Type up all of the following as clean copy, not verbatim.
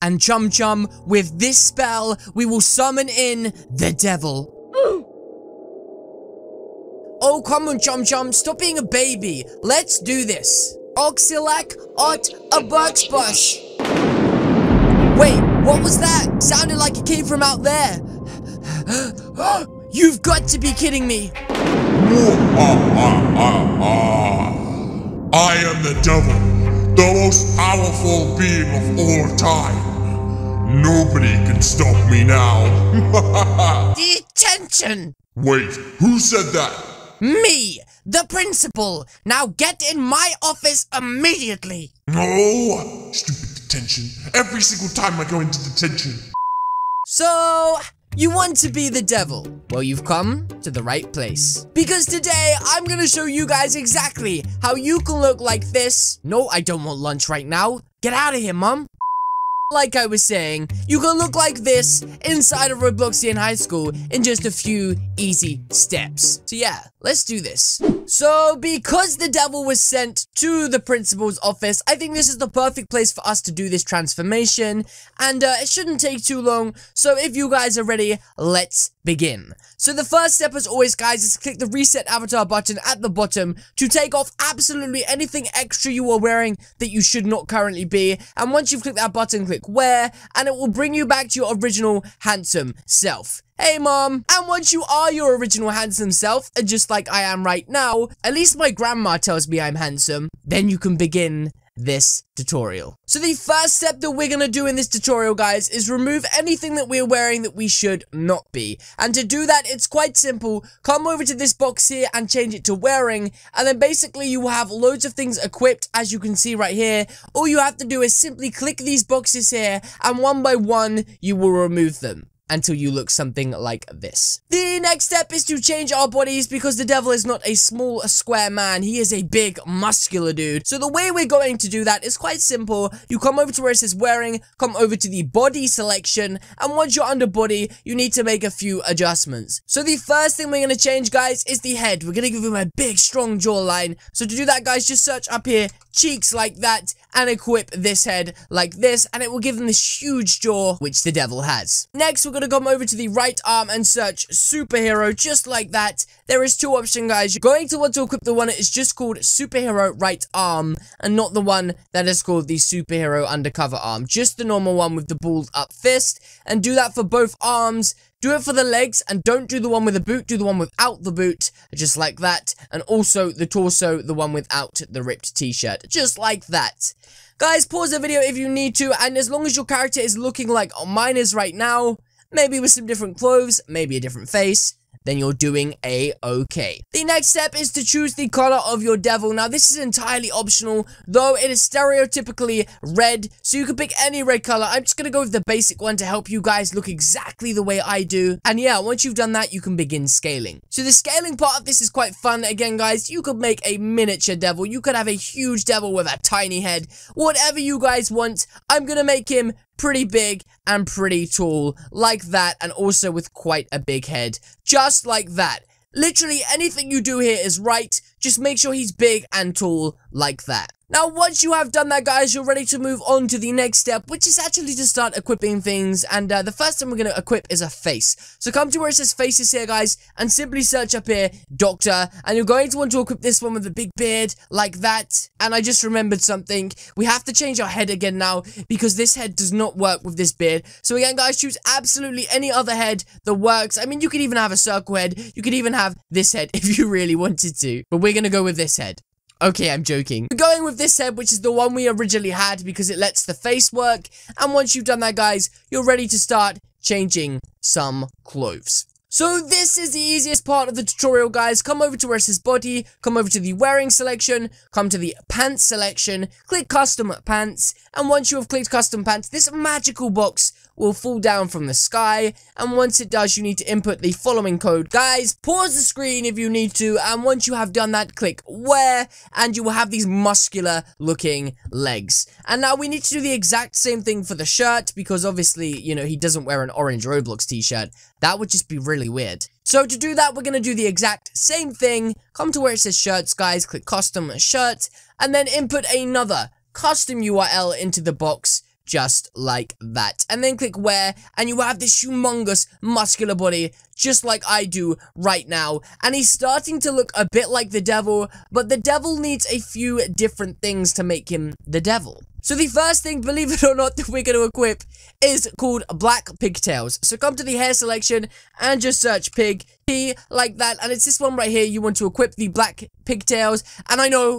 And Chum Chum, with this spell, we will summon in the devil. Oh, come on, Chum Chum, stop being a baby. Let's do this. Oxylac ot a bucks bush. Wait, what was that? Sounded like it came from out there. You've got to be kidding me. I am the devil, the most powerful being of all time. Nobody can stop me now. Detention. Wait, who said that? Me, the principal. Now get in my office immediately. Oh, stupid detention. Every single time I go into detention. So, you want to be the devil? Well, you've come to the right place. Because today, I'm gonna show you guys exactly how you can look like this. No, I don't want lunch right now. Get out of here, Mom. Like I was saying, you can look like this inside of Robloxian High School in just a few easy steps. So yeah, let's do this. So, because the devil was sent to the principal's office, I think this is the perfect place for us to do this transformation. And it shouldn't take too long, so if you guys are ready, let's begin. So the first step, as always, guys, is to click the reset avatar button at the bottom to take off absolutely anything extra you are wearing that you should not currently be. And once you've clicked that button, click wear, and it will bring you back to your original handsome self. Hey, Mom. And once you are your original handsome self, just like I am right now, at least my grandma tells me I'm handsome, then you can begin this tutorial. So the first step that we're gonna do in this tutorial, guys, is remove anything that we're wearing that we should not be. And to do that, it's quite simple. Come over to this box here and change it to wearing, and then basically you will have loads of things equipped, as you can see right here. All you have to do is simply click these boxes here, and one by one, you will remove them until you look something like this. The next step is to change our bodies, because the devil is not a small square man, he is a big muscular dude. So the way we're going to do that is quite simple. You come over to where it says wearing, come over to the body selection, and once you're under body, you need to make a few adjustments. So the first thing we're going to change, guys, is the head. We're going to give him a big strong jawline. So to do that, guys, just search up here, cheeks like that, and equip this head like this, and it will give him this huge jaw, which the devil has. Next, we're going to come over to the right arm and search superhero, just like that. There is two options, guys. You're going to want to equip the one that is just called superhero right arm, and not the one that is called the superhero undercover arm. Just the normal one with the balled up fist, and do that for both arms. Do it for the legs, and don't do the one with the boot, do the one without the boot, just like that. And also the torso, the one without the ripped t-shirt, just like that. Guys, pause the video if you need to, and as long as your character is looking like mine is right now, maybe with some different clothes, maybe a different face, then you're doing a-okay. The next step is to choose the color of your devil. Now, this is entirely optional, though it is stereotypically red, so you can pick any red color. I'm just gonna go with the basic one to help you guys look exactly the way I do. And yeah, once you've done that, you can begin scaling. So the scaling part of this is quite fun. Again, guys, you could make a miniature devil. You could have a huge devil with a tiny head. Whatever you guys want, I'm gonna make him pretty big and pretty tall, like that, and also with quite a big head, just like that. Literally anything you do here is right, just make sure he's big and tall, like that. Now, once you have done that, guys, you're ready to move on to the next step, which is actually to start equipping things, and the first thing we're going to equip is a face. So come to where it says faces here, guys, and simply search up here, doctor, and you're going to want to equip this one with a big beard, like that. And I just remembered something. We have to change our head again now, because this head does not work with this beard. So again, guys, choose absolutely any other head that works. I mean, you could even have a circle head. You could even have this head if you really wanted to, but we're going to go with this head. Okay, I'm joking. We're going with this head, which is the one we originally had, because it lets the face work. And once you've done that, guys, you're ready to start changing some clothes. So this is the easiest part of the tutorial, guys. Come over to where it says body, come over to the wearing selection, come to the pants selection, click custom pants, and once you have clicked custom pants, this magical box will fall down from the sky, and once it does, you need to input the following code. Guys, pause the screen if you need to, and once you have done that, click wear, and you will have these muscular looking legs. And now we need to do the exact same thing for the shirt, because obviously, you know, he doesn't wear an orange Roblox t-shirt. That would just be really weird. So to do that, we're going to do the exact same thing. Come to where it says shirts, guys, click custom shirt, and then input another custom URL into the box, just like that. And then click wear, and you have this humongous muscular body, just like I do right now. And he's starting to look a bit like the devil, but the devil needs a few different things to make him the devil. So the first thing, believe it or not, that we're going to equip is called Black Pigtails. So come to the hair selection and just search pig, like that. And it's this one right here. You want to equip the Black Pigtails. And I know,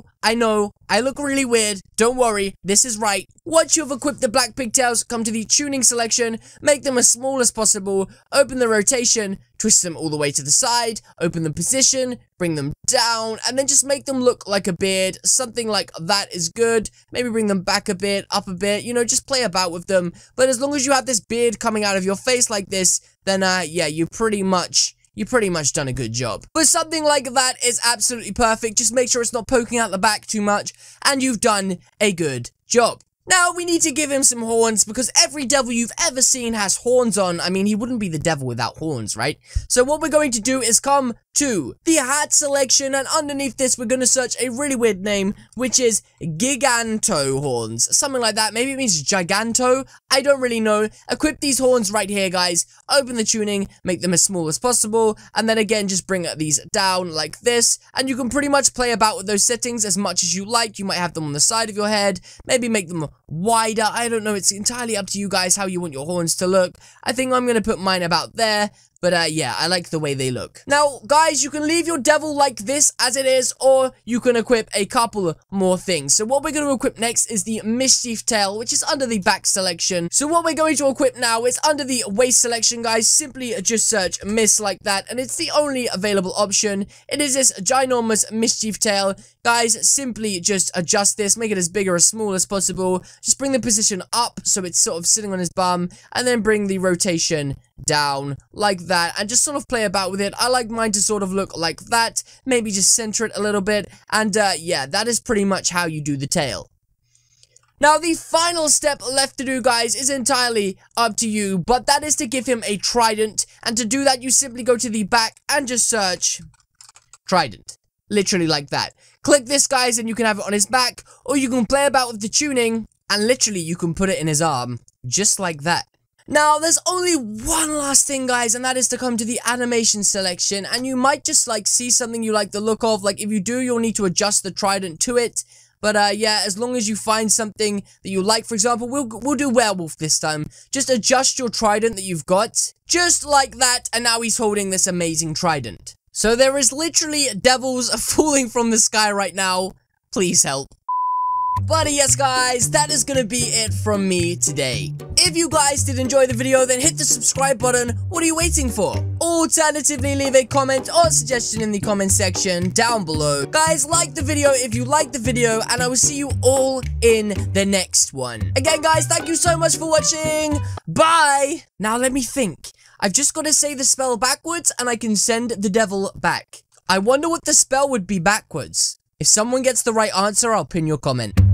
I look really weird. Don't worry, this is right. Once you've equipped the Black Pigtails, come to the tuning selection, make them as small as possible, open the rotation, twist them all the way to the side, open the position, bring them down, and then just make them look like a beard. Something like that is good. Maybe bring them back a bit, up a bit, you know, just play about with them. But as long as you have this beard coming out of your face like this, then yeah, you pretty much done a good job. But something like that is absolutely perfect. Just make sure it's not poking out the back too much, and you've done a good job. Now, we need to give him some horns, because every devil you've ever seen has horns on. I mean, he wouldn't be the devil without horns, right? So what we're going to do is come to the hat selection, and underneath this, we're going to search a really weird name, which is Giganto horns. Something like that. Maybe it means Giganto. I don't really know. Equip these horns right here, guys. Open the tuning, make them as small as possible, and then again, just bring these down like this, and you can pretty much play about with those settings as much as you like. You might have them on the side of your head, maybe make them wider. I don't know. It's entirely up to you guys how you want your horns to look. I think I'm going to put mine about there. But yeah, I like the way they look. Now, guys, you can leave your devil like this as it is, or you can equip a couple more things. So what we're going to equip next is the Mischief Tail, which is under the back selection. So what we're going to equip now is under the waist selection, guys. Simply just search Miss like that, and it's the only available option. It is this ginormous Mischief Tail. Guys, simply just adjust this, make it as big or as small as possible. Just bring the position up so it's sort of sitting on his bum, and then bring the rotation down like that, and just sort of play about with it. I like mine to sort of look like that, maybe just center it a little bit, and yeah, that is pretty much how you do the tail. Now, the final step left to do, guys, is entirely up to you, but that is to give him a trident, and to do that, you simply go to the back and just search trident. Literally like that. Click this, guys, and you can have it on his back, or you can play about with the tuning, and literally you can put it in his arm, just like that. Now, there's only one last thing, guys, and that is to come to the animation selection, and you might just, like, see something you like the look of. Like, if you do, you'll need to adjust the trident to it. But, yeah, as long as you find something that you like, for example, we'll do werewolf this time. Just adjust your trident that you've got, just like that, and now he's holding this amazing trident. So there is literally devils falling from the sky right now. Please help. But yes, guys, that is gonna be it from me today. If you guys did enjoy the video, then hit the subscribe button. What are you waiting for? Alternatively, leave a comment or suggestion in the comment section down below. Guys, like the video if you liked the video, and I will see you all in the next one. Again, guys, thank you so much for watching. Bye! Now let me think. I've just got to say the spell backwards, and I can send the devil back. I wonder what the spell would be backwards. If someone gets the right answer, I'll pin your comment.